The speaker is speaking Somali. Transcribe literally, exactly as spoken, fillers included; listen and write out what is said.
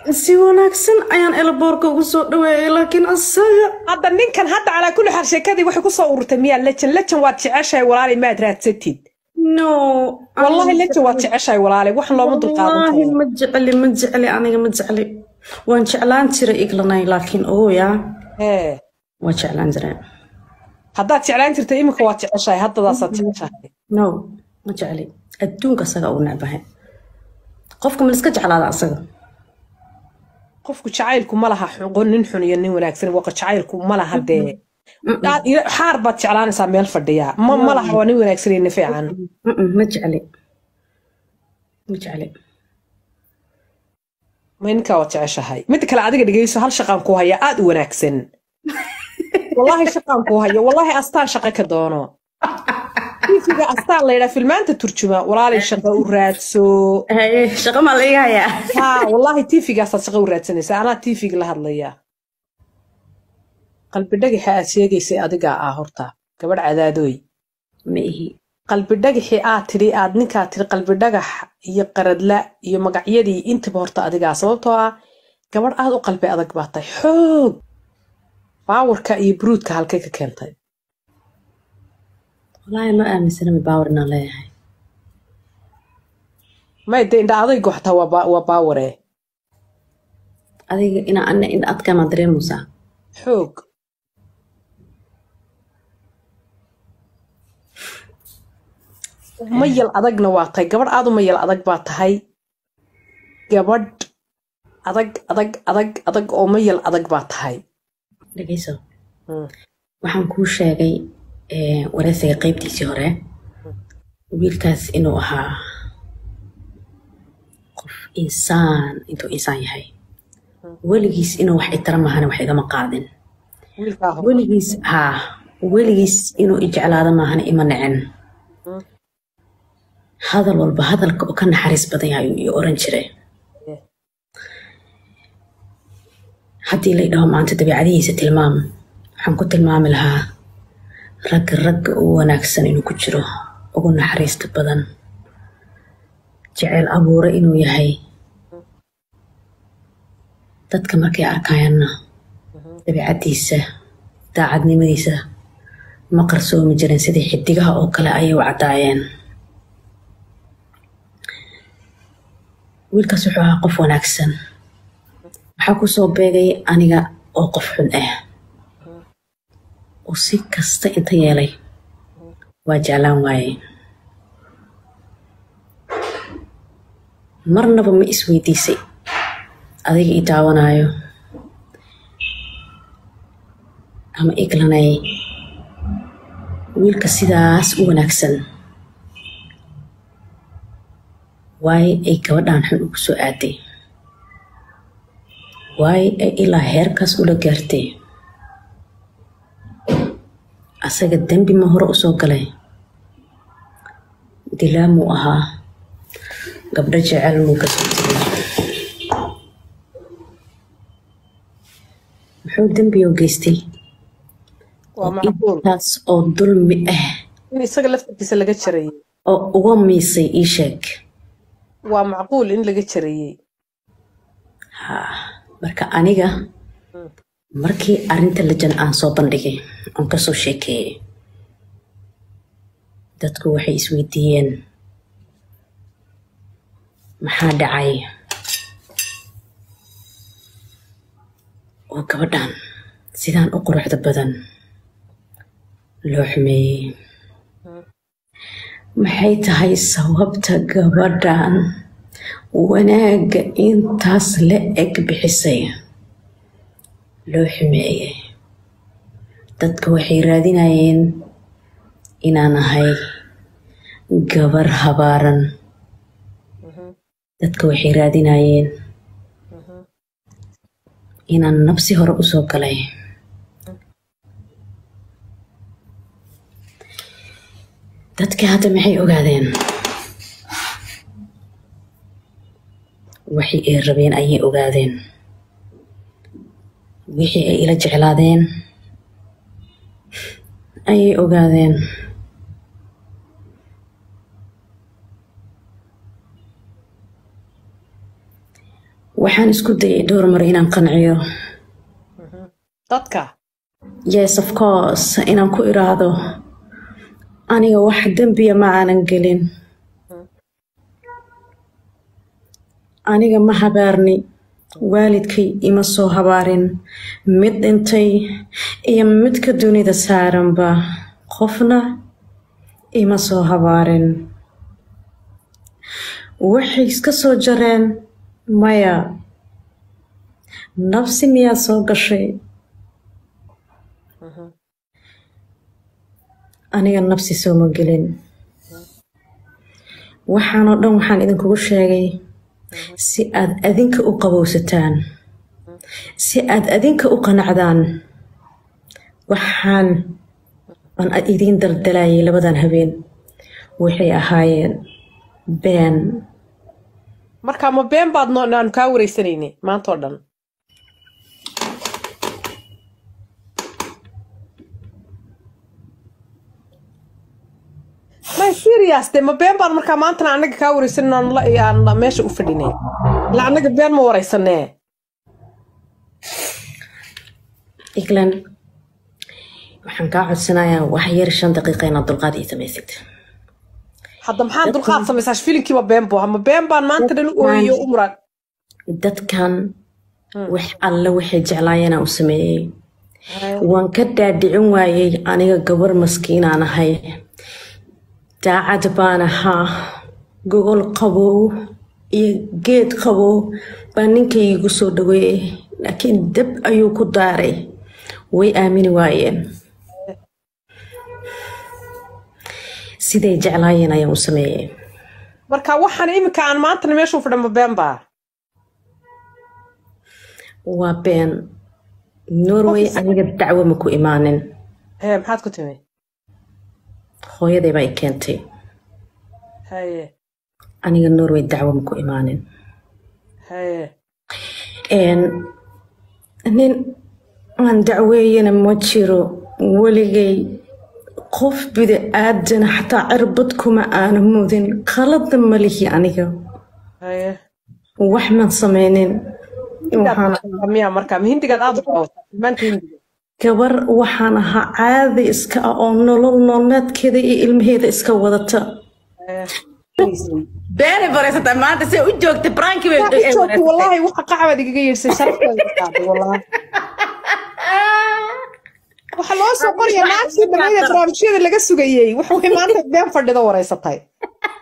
si wanaagsan ayaan elboorka ugu soo dhaweeyay laakiin asaga hadda ninkan hadda calaa kulli xaal sheekadii waxay ku soo ururtay miyaa lejan lejan waad jeceshahay walaali maad raadsatid no wallahi lejan waad jeceshahay walaali wax looma dulqaadan wallahi ma jecli ma jecli aniga ma jecli waan jeclaan jiray iglanay laakiin oo yaa ee waan jeclaan jiray haddaad jeclaan jirtay imika waad jeceshahay haddadaasaad jeceshahay no ma jecli adduunka asaga u necbahay qofka ma iska jeclaada asaga qofku jacaylku ma laha xun nin xun iyo nin wanaagsan waqa jacaylku ma laha dee xaar baad jeclaanaysaa meel fadhiya ma ma laha waa nin wanaagsan iyo nin fiican ma jecli ma jecli ma ninkaa waad jeceshahay mid kale adiga dhegeyso hal shaqaan ku haya aad u wanaagsan wallahi shaqaan ku haya wallahi astaan shaqo ka doono tiifiga astaan la yidhaa filmaanta turjuma walaalay shaqo u raadso shaqo ma la iga hayaa ha wallahi tiifigaasaad shaqo u raadsanaysaa anaa tiifiga la hadlaya qalbi dhagaxa aad sheegaysay adigaa ah horta gabadh cadaadooy ma ihi qalbi dhagaxii aad tidhi aad ninkaa tidhi qalbi dhagax iyo qaradla iyo magacyadii intaba horta adigaa sababtoo ah gabadh aad u qalbi adag baa tahay xoog baawarka iyo buruudka halkay ka keentay wallahi ma aaminsanami baawar inaan leeyahay may de indha adaygu xataa waa baaware adiga inaa ana indha adkaamaa dareemaysaa xoog mayal adagna waa tahay gabadh aad u mayal adag baa tahay gabadh adag adag adag adag oo mayal adag baa tahay dhegeyso waxaan kuu sheegay wareysiga qaybtiisii hore wiilkaas inuu ahaa qof insaan intuu insaan yahay weligiis inuu wax itara maahana wax igama qaadin weligiis haa weligiis inuu ijeclaado maahana ima necen hadal walba hadalka oo ka naxariis badan yahay ayuu ii oran jiray haddii la idhaho maanta dabiicadihiisa tilmaam waxaan ku tilmaami lahaa ragga ragga ugu wanaagsan inuu ku jiro ugu naxariista badan jecel abuure inuu yahay dadka markay arkayaanna dabiicadiisa daacadnimadiisa ma qarsoomi jirin sidii xidigaha oo kale ayay u caddaayeen wiilkaas wuxuu ahaa qof wanaagsan waxaa ku soo beegay aniga oo qof xun ah oo si kasta inta yeelay waa jeclaan waaye marnaba ma isweydiisay adiga i daawanaayo ama iglanay wiilka sidaas u wanaagsan waaye ay gabadhaan xun ugu soo aaday waaye ay ilaa heerkaas ula gaartay asaga dembi ma hore u soo galay dilaamuu ahaa gabdho jecel muu ka soo tegay muxuu dembi oo geystay intaas oo dulmi ah in isaga laftiisa laga jarayay oo uga miisay ii sheeg waa macquul in laga jarayay ha marka aniga markii arrinta lajan aan soo bandhigay aan ka soo sheekeeyay dadku waxay isweydiiyeen maxaa dhacay oo gabadhan sidaan u quruxda badan loo xumeeyey maxay tahay sababta gabadhan wanaagga intaas la eg bixisay loo xumeeyey dadka waxay raadinayeen inaan ahay gabar habaaran dadka waxay raadinayeen inaan nabsi hore u soo galay dadka hadda maxay ogaadeen wixii ay rabeen ayay ogaadeen wixii ay ila jeclaadeen ayay ogaadeen waxaan isku dayay dhowr mar inaan qanciyo dadka yes of course inaan ku iraado aniga wax dambiya ma aanan gelin aniga ma habaarni waalidkay ima soo habaarin mid dhintay iyo midka dunida saaranba qofna ima soo habaarin waxay iska soo jareen maya nafsi miyaa soo gashay aniga nafsi soo ma gelin waxaan oo dhan waxaan idinkugu sheegay si aad adinka u qabowsataan si aad adinka u qanacdaan waxaan aan idin daldalayay labadan habeen waxay ahaayeen been marka ma been baad noo aan ka wareysanayne maanta oo dhan ma serious de ma been baad marka maanta anaga ka wareysanayno la iyaan meesha u fadhinay la anaga been ma wareysanay iglan waxaan ka codsanayaa wax yar shan daqiiqo inaad dulqaad ii samaysid hadda maxaan dulqaad samaysaa filimkiiba been buu ama been baan maanta dhan u ooyo umrad dadkan wax alla waxay jeclaayeen u sameeyay waan ka dhaadhicin waayay aniga gabar maskiinaan ahay daacad baan ahaa gogol qabow iyo geed qabow baa ninkaygu soo dhaweeyay laakiin dab ayuu ku daaray way aamini waayeen siday jeclaayeen ayaan u sameeyay marka waxaan imika aan maanta meesha u fadhimo been baa waa been Norway aniga dacwo ma ku imaanin hee maxaad ku timay hooyaday bay keentay haye aniga Norway dacwo ma ku imaanin haye een nin aan dacweeyana ma jiro waligay qof bida aadan xataa cirbad kuma aana mudin qalada ma lihi aniga haye wax ma sameynin waxaan miyaa marka hindigaad aad u qawta maanta hindiga gabar waxaan ahaa caadi iska ah oo nolol noolmeedkeeda iyo ilmaheeda iska wadata beere bareysata maanta si u joogtay branki bay joogtay wallahi waxa qacbad igaga yeersay sharafteeda qaaday wallahi waxa loo soo qoriyaa naagtii dhammayd barnaamijyada laga sugayay wax way maanta been fadhida wareysatay